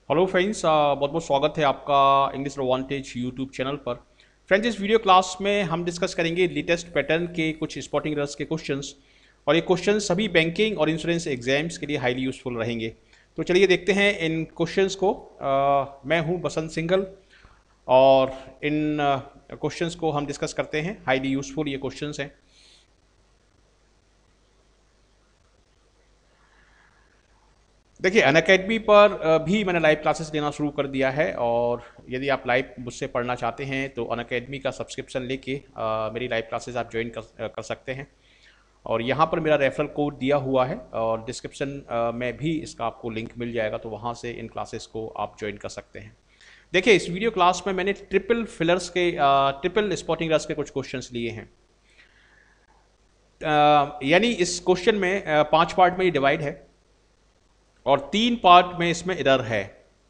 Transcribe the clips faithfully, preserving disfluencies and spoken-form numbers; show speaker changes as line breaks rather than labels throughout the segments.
Hello friends, बहुत बहुत स्वागत है आपका इंग्लिश एडवांटेज यूट्यूब चैनल पर। फ्रेंड्स, इस वीडियो क्लास में हम डिस्कस करेंगे लेटेस्ट पैटर्न के कुछ स्पॉटिंग एरर्स के क्वेश्चंस, और ये क्वेश्चंस सभी बैंकिंग और इंश्योरेंस एग्जाम्स के लिए हाईली यूजफुल रहेंगे। तो चलिए देखते हैं इन क्वेश्चंस को। आ, मैं हूं बसंत सिंघल और इन क्वेश्चंस को हम डिस्कस करते हैं। हाईली यूजफुल ये क्वेश्चंस हैं। देखिए, अनअकैडमी पर भी मैंने लाइव क्लासेस लेना शुरू कर दिया है, और यदि आप लाइव मुझसे पढ़ना चाहते हैं तो अनअकैडमी का सब्सक्रिप्शन लेके अ, मेरी लाइव क्लासेस आप ज्वाइन कर कर सकते हैं। और यहाँ पर मेरा रेफरल कोड दिया हुआ है, और डिस्क्रिप्शन में भी इसका आपको लिंक मिल जाएगा, तो वहाँ से इन क्लासेस को आप ज्वाइन कर सकते हैं। देखिए, इस वीडियो क्लास में मैंने ट्रिपल फिलर्स के ट्रिपल स्पॉटिंग एरर्स के कुछ क्वेश्चंस लिए हैं। अ, यानी इस क्वेश्चन में अ, पांच पार्ट में ये डिवाइड है, और तीन पार्ट में इसमें एरर है।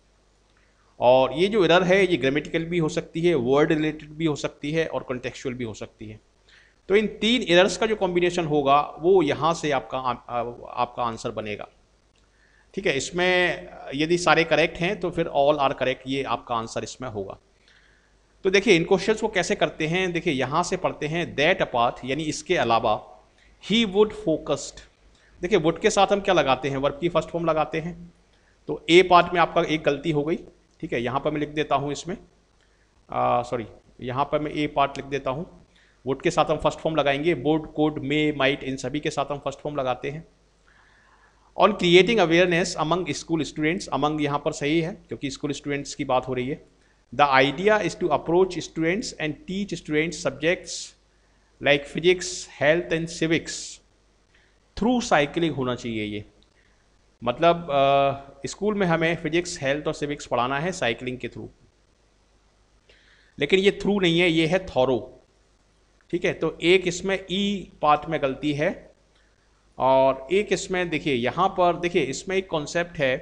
और ये जो एरर है ये ग्रामेटिकल भी हो सकती है, वर्ड रिलेटेड भी हो सकती है, और कॉन्टेक्चुअल भी हो सकती है। तो इन तीन एरर्स का जो कॉम्बिनेशन होगा वो यहाँ से आपका आपका आंसर बनेगा। ठीक है, इसमें यदि सारे करेक्ट हैं तो फिर ऑल आर करेक्ट, ये आपका आंसर इसमें होगा। तो देखिए, इन क्वेश्चंस को कैसे करते हैं। देखिए, यहाँ से पढ़ते हैं दैट अपार्ट, यानी इसके अलावा, ही वुड फोकस्ड। देखिए, वुड के साथ हम क्या लगाते हैं, वर्ब की फर्स्ट फॉर्म लगाते हैं। तो ए पार्ट में आपका एक गलती हो गई। ठीक है, यहाँ पर मैं लिख देता हूँ इसमें, सॉरी, यहाँ पर मैं ए पार्ट लिख देता हूँ। वुड के साथ हम फर्स्ट फॉर्म लगाएंगे, वुड, कुड, मे, माइट, इन सभी के साथ हम फर्स्ट फॉर्म लगाते हैं। On creating awareness among school students, among यहाँ पर सही है क्योंकि स्कूल स्टूडेंट्स की बात हो रही है। The idea is to approach students and teach students subjects like physics, health and civics through cycling होना चाहिए। ये मतलब स्कूल में हमें फिजिक्स, हेल्थ और सिविक्स पढ़ाना है साइकिलिंग के थ्रू, लेकिन ये थ्रू नहीं है, ये है थॉरो। ठीक है, तो एक इसमें ई पार्ट में गलती है, और एक इसमें देखिए, यहाँ पर देखिए, इसमें एक कॉन्सेप्ट है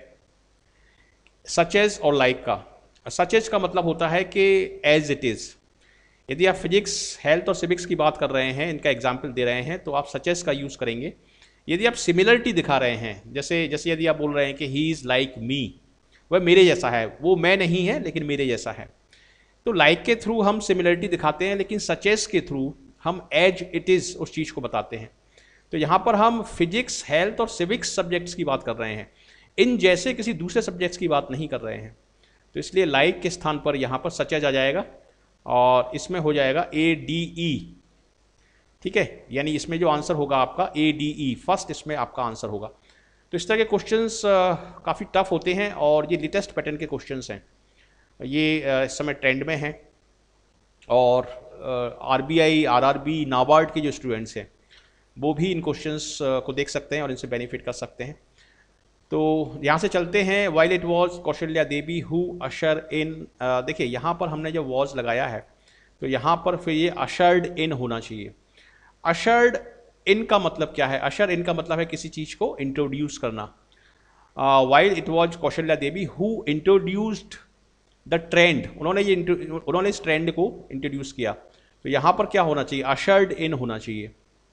सच एज और लाइक का। सच एज का मतलब होता है कि एज इट इज़। यदि आप फिजिक्स, हेल्थ और सिविक्स की बात कर रहे हैं, इनका एग्जाम्पल दे रहे हैं, तो आप सच एज का यूज़ करेंगे। यदि आप सिमिलरिटी दिखा रहे हैं, जैसे जैसे यदि आप बोल रहे हैं कि ही इज़ लाइक मी, वह मेरे जैसा है, वो मैं नहीं है लेकिन मेरे जैसा है, तो लाइक के थ्रू हम सिमिलरिटी दिखाते हैं, लेकिन सचेस के थ्रू हम एज इट इज़ उस चीज़ को बताते हैं। तो यहाँ पर हम फिजिक्स, हेल्थ और सिविक्स सब्जेक्ट्स की बात कर रहे हैं, इन जैसे किसी दूसरे सब्जेक्ट्स की बात नहीं कर रहे हैं। तो इसलिए लाइक के स्थान पर यहाँ पर सचेज आ जाएगा, और इसमें हो जाएगा ए डी ई। ठीक है, यानी इसमें जो आंसर होगा आपका ए डी ई, फर्स्ट इसमें आपका आंसर होगा। तो इस तरह के क्वेश्चंस काफ़ी टफ होते हैं, और ये लेटेस्ट पैटर्न के क्वेश्चंस हैं। ये इस समय ट्रेंड में हैं, और R B I, R R B, NABARD के जो स्टूडेंट्स हैं वो भी इन क्वेश्चंस को देख सकते हैं और इनसे बेनिफिट कर सकते हैं। तो यहाँ से चलते हैं, while it was Kaushalya Devi who usher in. देखिए, यहाँ पर हमने जो वॉज लगाया है, तो यहाँ पर फिर ये अशर्ड इन होना चाहिए। अशर्ड इन का मतलब क्या है? अशर इन का मतलब है किसी चीज़ को इंट्रोड्यूस करना। While it was Kaushalya Devi who introduced the trend, उन्होंने ये उन्होंने इस ट्रेंड को इंट्रोड्यूस किया। तो यहाँ पर क्या होना चाहिए? अशर्ड इन होना चाहिए।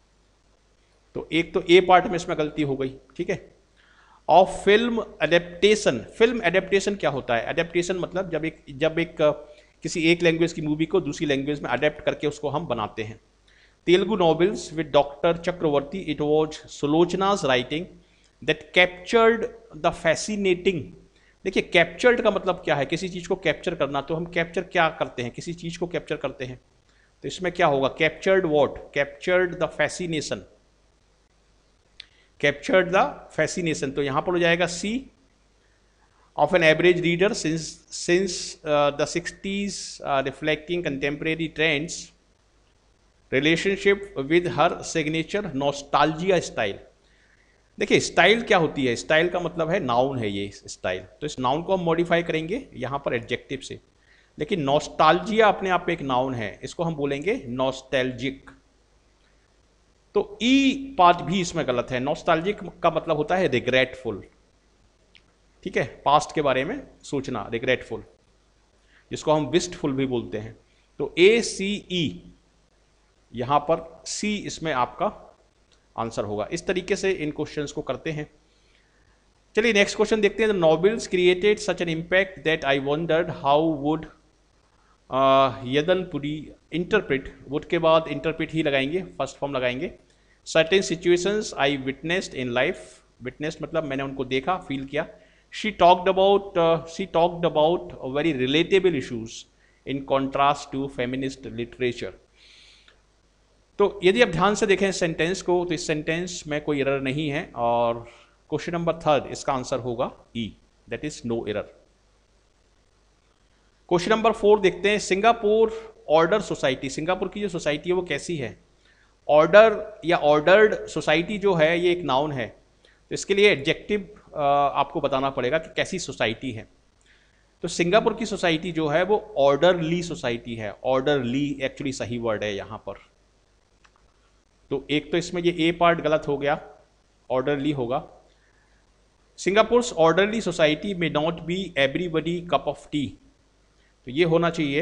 तो एक तो ए पार्ट में इसमें गलती हो गई। ठीक है, of film adaptation. Film adaptation क्या होता है? एडेप्टेशन मतलब जब एक जब एक किसी एक लैंग्वेज की मूवी को दूसरी लैंग्वेज में अडेप्ट करके उसको हम बनाते हैं। Telugu novels with doctor Chakravarthi, it was Sulochana's writing that captured the fascinating. देखिए, कैप्चर्ड का मतलब क्या है? किसी चीज़ को कैप्चर करना। तो हम कैप्चर क्या करते हैं? किसी चीज़ को कैप्चर करते हैं। तो इसमें क्या होगा? Captured what? Captured the fascination, captured the fascination. तो यहाँ पर हो जाएगा C. Of an average reader since since the sixties reflecting contemporary trends, relationship with her signature, nostalgia style. देखिए, स्टाइल क्या होती है? स्टाइल का मतलब है नाउन है ये स्टाइल। तो इस नाउन को हम मॉडिफाई करेंगे यहाँ पर एडजेक्टिव से, लेकिन नॉस्टैल्जिया अपने आप में एक नाउन है, इसको हम बोलेंगे नॉस्टैल्जिक। तो ई पार्ट भी इसमें गलत है। नॉस्टैल्जिक का मतलब होता है रिग्रेटफुल। ठीक है, पास्ट के बारे में सोचना, रिग्रेटफुल, जिसको हम विस्टफुल भी बोलते हैं। तो ए सी ई, यहाँ पर सी इसमें आपका आंसर होगा। इस तरीके से इन क्वेश्चंस को करते हैं। चलिए नेक्स्ट क्वेश्चन देखते हैं। The novels created such an impact that I wondered how would Yaddanapudi interpret, would के बाद इंटरप्रेट ही लगाएंगे, फर्स्ट फॉर्म लगाएंगे। Certain situations I witnessed in life, witnessed मतलब मैंने उनको देखा, फील किया। She talked about she talked about very relatable issues in contrast to feminist literature. तो यदि आप ध्यान से देखें सेंटेंस को तो इस सेंटेंस में कोई एरर नहीं है, और क्वेश्चन नंबर थर्ड इसका आंसर होगा E, that is no error. Question number four देखते हैं। सिंगापुर ऑर्डर सोसाइटी, सिंगापुर की जो सोसाइटी है वो कैसी है? ऑर्डर या ऑर्डर्ड सोसाइटी जो है ये एक नाउन है, तो इसके लिए एडजेक्टिव आपको बताना पड़ेगा कि कैसी सोसाइटी है। तो सिंगापुर की सोसाइटी जो है वो ऑर्डरली सोसाइटी है। ऑर्डरली एक्चुअली सही वर्ड है यहाँ पर। तो एक तो इसमें ये ए पार्ट गलत हो गया, ऑर्डरली होगा। सिंगापुर्स ऑर्डरली सोसाइटी में not be everybody cup of tea, तो ये होना चाहिए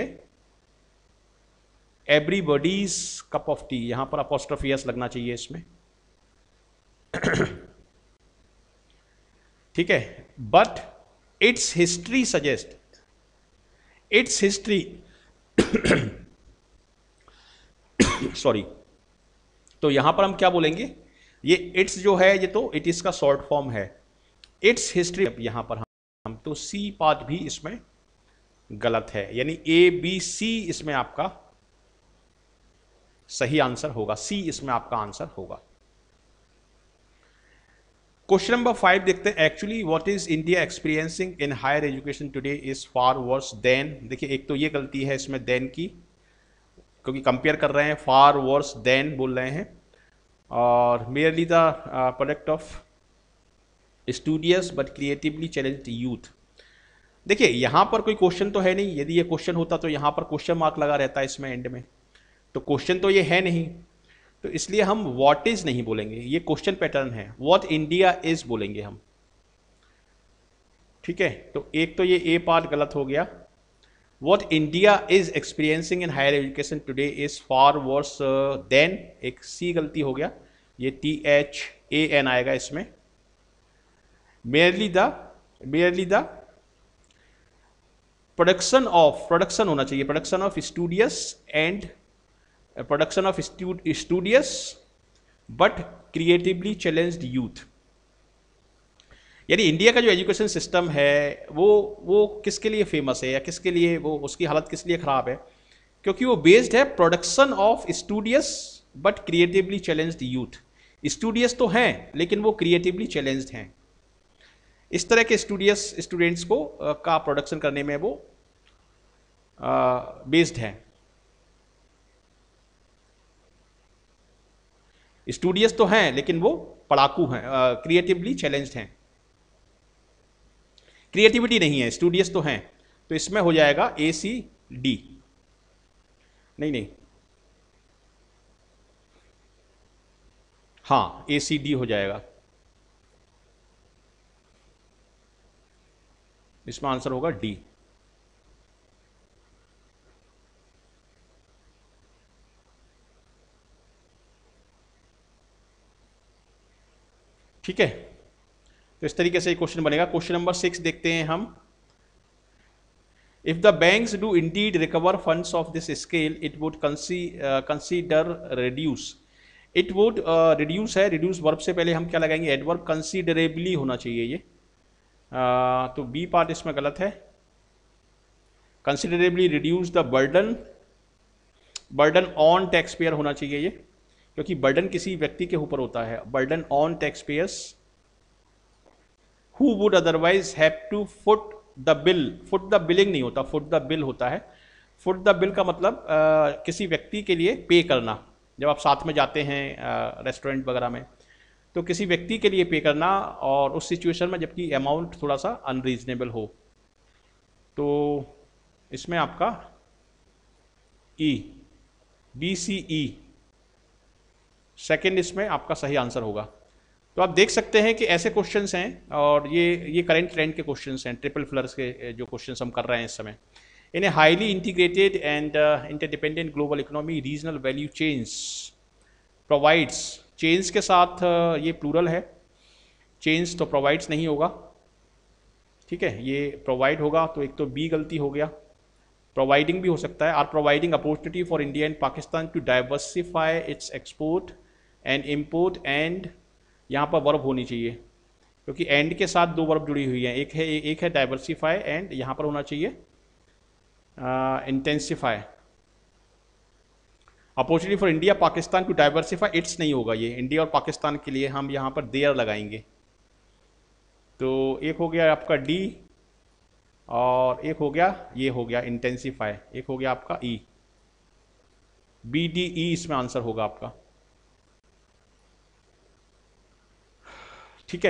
एवरीबडीज कप ऑफ टी, यहां पर अपॉस्ट्रोफी एस लगना चाहिए इसमें। ठीक है, but its history suggest, its history sorry, तो यहां पर हम क्या बोलेंगे? ये इट्स जो है ये तो इट इज का शॉर्ट फॉर्म है, इट्स हिस्ट्री। यहां पर हम तो सी पार्ट भी इसमें गलत है, यानी ए बी सी इसमें आपका सही आंसर होगा, सी इसमें आपका आंसर होगा। क्वेश्चन नंबर फाइव देखते हैं। Actually what is India experiencing in higher education today is far worse than. देखिए एक तो ये गलती है इसमें देन की, क्योंकि कंपेयर कर रहे हैं, फार वर्स देन बोल रहे हैं, और merely the product of studious but creatively challenged youth. देखिए यहां पर कोई क्वेश्चन तो है नहीं, यदि ये क्वेश्चन होता तो यहां पर क्वेश्चन मार्क लगा रहता है इसमें एंड में, तो क्वेश्चन तो ये है नहीं, तो इसलिए हम व्हाट इज नहीं बोलेंगे, ये क्वेश्चन पैटर्न है, व्हाट इंडिया इज बोलेंगे हम। ठीक है, तो एक तो ये ए पार्ट गलत हो गया। What India is experiencing in higher education today is far worse than, एक सी गलती हो गया, ये टी एच ए एन आएगा इसमें। Merely the merely the production of, production होना चाहिए, production of studious and production of studious but creatively challenged youth. यानी इंडिया का जो एजुकेशन सिस्टम है वो वो किसके लिए फेमस है, या किसके लिए वो, उसकी हालत किस लिए खराब है? क्योंकि वो बेस्ड है production of studious but creatively challenged youth. Studious तो हैं लेकिन वो क्रिएटिवली चैलेंज्ड हैं। इस तरह के स्टूडियस स्टूडेंट्स को आ, का प्रोडक्शन करने में वो बेस्ड है। स्टूडियस तो हैं लेकिन वो पढ़ाकू हैं, क्रिएटिवली चैलेंज्ड हैं। क्रिएटिविटी नहीं है, स्टूडियस तो हैं, तो इसमें हो जाएगा ए सी डी। नहीं नहीं, हाँ ए सी डी हो जाएगा, इसमें आंसर होगा डी। ठीक है, तो इस तरीके से क्वेश्चन बनेगा। क्वेश्चन नंबर सिक्स देखते हैं हम। If the banks do indeed recover funds of this scale it would consider reduce. It would reduce है, रिड्यूस वर्ब से पहले हम क्या लगाएंगे? एडवर्ब। कंसीडरेबली होना चाहिए ये, uh, तो बी पार्ट इसमें गलत है। Considerably reduce the burden, burden on taxpayer होना चाहिए ये, क्योंकि बर्डन किसी व्यक्ति के ऊपर होता है। Burden on taxpayers who would otherwise have to foot the bill. Foot the billing नहीं होता, फुट द बिल होता है। फुट द बिल का मतलब आ, किसी व्यक्ति के लिए पे करना। जब आप साथ में जाते हैं रेस्टोरेंट वगैरह में, तो किसी व्यक्ति के लिए पे करना, और उस सिचुएशन में जबकि अमाउंट थोड़ा सा अनरीजनेबल हो, तो इसमें आपका ई, बी सी ई सेकेंड इसमें आपका सही आंसर होगा। तो आप देख सकते हैं कि ऐसे क्वेश्चंस हैं, और ये ये करंट ट्रेंड के क्वेश्चंस हैं, ट्रिपल फ्लर्स के जो क्वेश्चंस हम कर रहे हैं इस समय। In a highly integrated and interdependent global economy regional value chains provides, chains के साथ uh, ये प्लूरल है, चेंज तो प्रोवाइड्स नहीं होगा, ठीक है, ये प्रोवाइड होगा तो एक तो बी गलती हो गया, प्रोवाइडिंग भी हो सकता है, are providing opportunity for India and Pakistan to diversify its export and import, and यहाँ पर वर्ब होनी चाहिए क्योंकि एंड के साथ दो वर्ब जुड़ी हुई हैं, एक है एक है डाइवर्सिफाई एंड यहाँ पर होना चाहिए intensify. Opportunity for India Pakistan to diversify its नहीं होगा, ये इंडिया और पाकिस्तान के लिए हम यहाँ पर देयर लगाएंगे। तो एक हो गया आपका डी और एक हो गया ये हो गया इंटेंसिफाई, एक हो गया आपका ई, बी डी ई इसमें आंसर होगा आपका, ठीक है।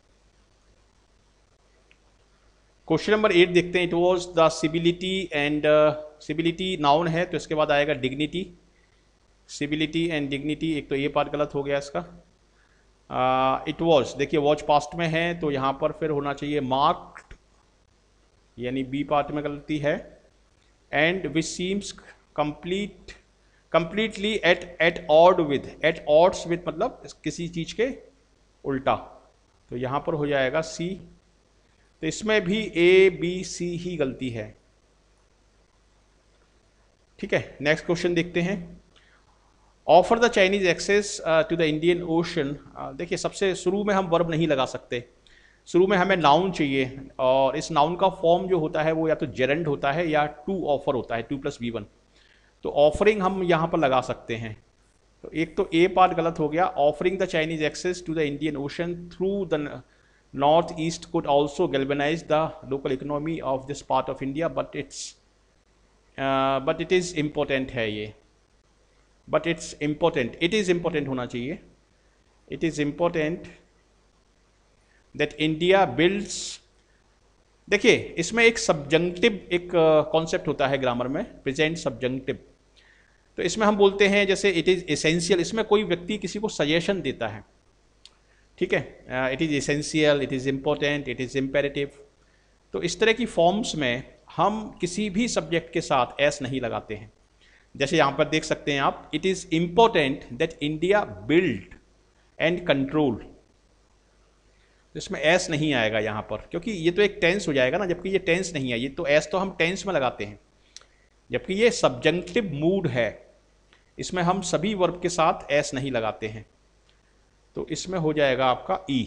क्वेश्चन नंबर एट देखते हैं। इट वॉज द सिबिलिटी एंड सिबिलिटी नाउन है तो इसके बाद आएगा डिग्निटी, सिबिलिटी एंड डिग्निटी, एक तो ये पार्ट गलत हो गया इसका। इट वॉज देखिए वॉच पास्ट में है तो यहाँ पर फिर होना चाहिए मार्क्ड, यानी बी पार्ट में गलती है, and which seems complete completely at at odd with, at odds with मतलब किसी चीज के उल्टा, तो यहाँ पर हो जाएगा सी। तो इसमें भी ए बी सी ही गलती है, ठीक है। नेक्स्ट क्वेश्चन देखते हैं। Offer the Chinese access to the Indian ocean, देखिए सबसे शुरू में हम वर्ब नहीं लगा सकते, शुरू में हमें नाउन चाहिए और इस नाउन का फॉर्म जो होता है वो या तो जेरेंड होता है या टू ऑफर होता है, टू प्लस वी वन, तो ऑफरिंग हम यहाँ पर लगा सकते हैं। तो एक तो ए पार्ट गलत हो गया, offering the Chinese access to the Indian ocean through the north east could also galvanise the local economy of this part of India, but it's but it is important है ये, but it's important, it is important होना चाहिए, it is important that India builds. देखिए इसमें एक subjunctive एक concept uh, होता है ग्रामर में, प्रेजेंट सब्जंक्टिव, तो इसमें हम बोलते हैं जैसे इट इज़ एसेंशियल, इसमें कोई व्यक्ति किसी को सजेशन देता है, ठीक है, it is essential, it is important, it is imperative, तो इस तरह की फॉर्म्स में हम किसी भी सब्जेक्ट के साथ एस नहीं लगाते हैं। जैसे यहाँ पर देख सकते हैं आप, it is important that India build and control, इसमें एस नहीं आएगा यहाँ पर क्योंकि ये तो एक टेंस हो जाएगा ना, जबकि ये टेंस नहीं है, ये तो एस तो हम टेंस में लगाते हैं, जबकि ये सब्जंक्टिव मूड है, इसमें हम सभी वर्ब के साथ एस नहीं लगाते हैं, तो इसमें हो जाएगा आपका ई,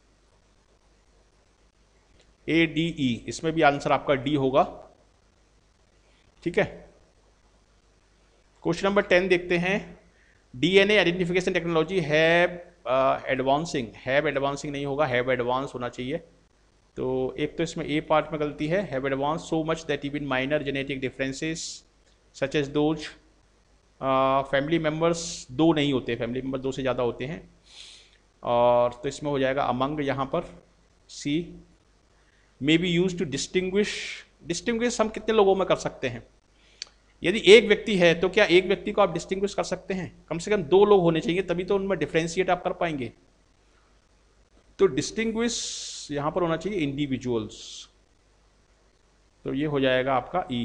ए डी ई, इसमें भी आंसर आपका डी होगा, ठीक है। क्वेश्चन नंबर टेन देखते हैं। DNA identification technology have advancing, have advancing नहीं होगा, हैव एडवांस होना चाहिए, तो एक तो इसमें ए पार्ट में गलती है, have advance so much that even minor genetic differences such as those, family members दो नहीं होते, फैमिली मेम्बर दो से ज़्यादा होते हैं, और तो इसमें हो जाएगा अमंग यहाँ पर C. May be used to distinguish, distinguish हम कितने लोगों में कर सकते हैं, यदि एक व्यक्ति है तो क्या एक व्यक्ति को आप डिस्टिंग्विश कर सकते हैं, कम से कम दो लोग होने चाहिए तभी तो उनमें डिफ्रेंशिएट आप कर पाएंगे, तो डिस्टिंग्विश यहाँ पर होना चाहिए इंडिविजुअल्स, तो ये हो जाएगा आपका ई,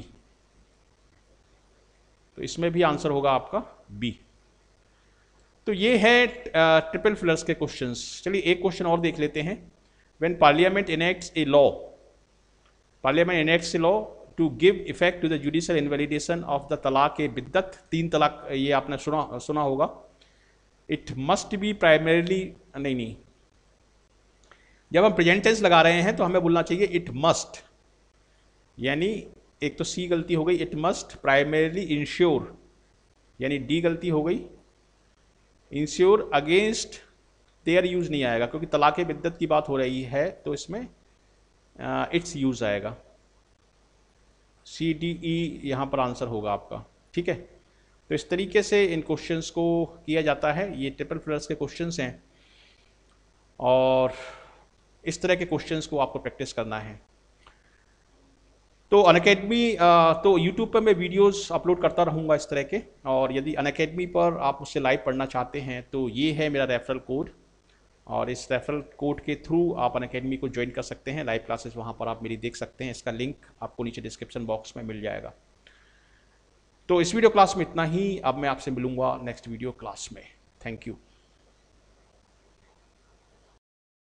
तो इसमें भी आंसर होगा आपका बी। तो ये है ट्रिपल फिलर्स के क्वेश्चंस। चलिए एक क्वेश्चन और देख लेते हैं। When parliament enacts a law, parliament enacts a law to give effect to the judicial invalidation of the talaq e बिद्दत, तीन तलाक ये आपने सुना सुना होगा, इट मस्ट बी प्राइमरीली, नहीं नहीं जब हम प्रेजेंट टेंस लगा रहे हैं तो हमें बोलना चाहिए इट मस्ट, यानी एक तो सी गलती हो गई, इट मस्ट प्राइमरीली इंश्योर, यानी डी गलती हो गई, इंश्योर अगेंस्ट देयर यूज नहीं आएगा क्योंकि तलाक बिद्दत की बात हो रही है, तो इसमें इट्स यूज आएगा, सी डी ई यहाँ पर आंसर होगा आपका, ठीक है। तो इस तरीके से इन क्वेश्चंस को किया जाता है, ये ट्रिपल फिलर्स के क्वेश्चंस हैं और इस तरह के क्वेश्चंस को आपको प्रैक्टिस करना है। तो अनअकैडमी तो यूट्यूब पर मैं वीडियोस अपलोड करता रहूँगा इस तरह के, और यदि अनअकैडमी पर आप उससे लाइव पढ़ना चाहते हैं तो ये है मेरा रेफरल कोड, और इस रेफरल कोड के थ्रू आप अनअकैडमी को ज्वाइन कर सकते हैं, लाइव क्लासेस वहाँ पर आप मेरी देख सकते हैं, इसका लिंक आपको नीचे डिस्क्रिप्शन बॉक्स में मिल जाएगा। तो इस वीडियो क्लास में इतना ही, अब मैं आपसे मिलूँगा नेक्स्ट वीडियो क्लास में। Thank you.